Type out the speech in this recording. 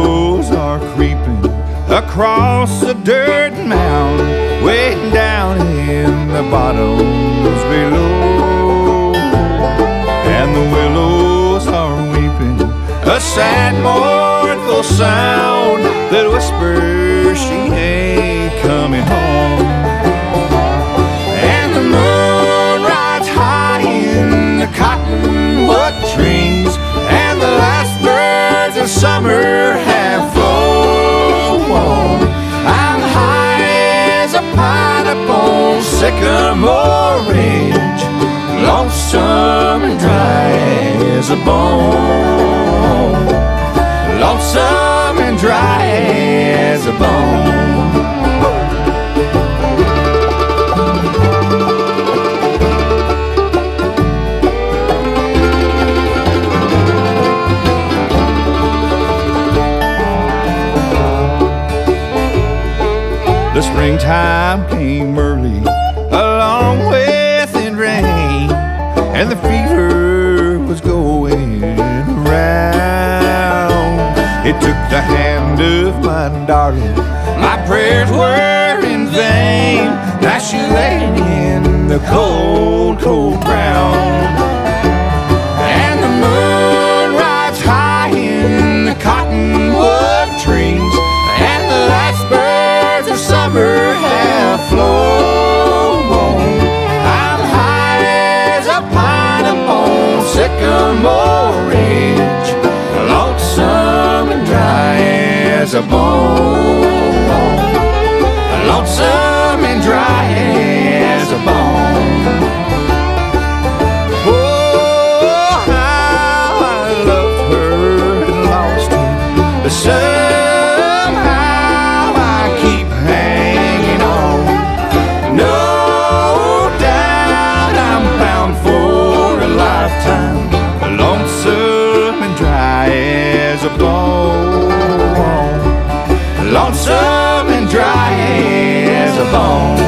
shadows are creeping across the dirt mound, way down in the bottoms below. And the willows are weeping, a sad mournful sound that whispers she ain't coming home. And the moon rides high in the cottonwood trees, and the last birds of summer have flown. I'm high as a pineapple sycamore ridge, lonesome and dry as a bone. Lonesome and dry as a bone. The springtime came early, along with the rain, and the fever was going around. It took the hand of my darling, my prayers were in vain. Now she lay in the cold, cold ground. And the moon rides high in the cottonwood trees, and the last birds of summer have flown. I'm high as a pineapple sycamore ridge, lonesome and dry as a bone. Lonesome and dry as a bone. Oh, how I loved her and lost her, but somehow I keep hanging on. No doubt I'm bound for a lifetime, lonesome and dry as a bone. Lonesome and dry as a bone.